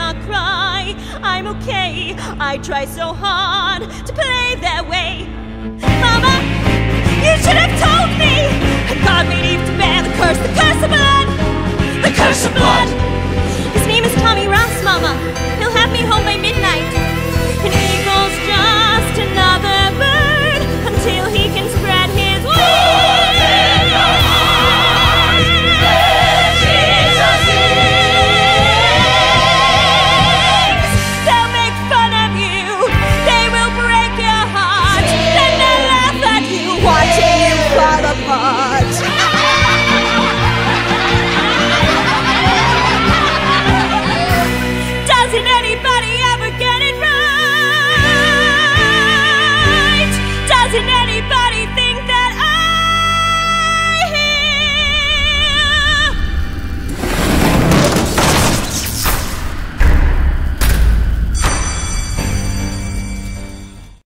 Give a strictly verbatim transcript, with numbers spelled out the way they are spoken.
not cry. I'm okay, I try so hard to play their way. Mama, you should have told me God made Eve to bear the curse, the curse of blood, the curse of blood. His name is Tommy Ross, Mama. He'll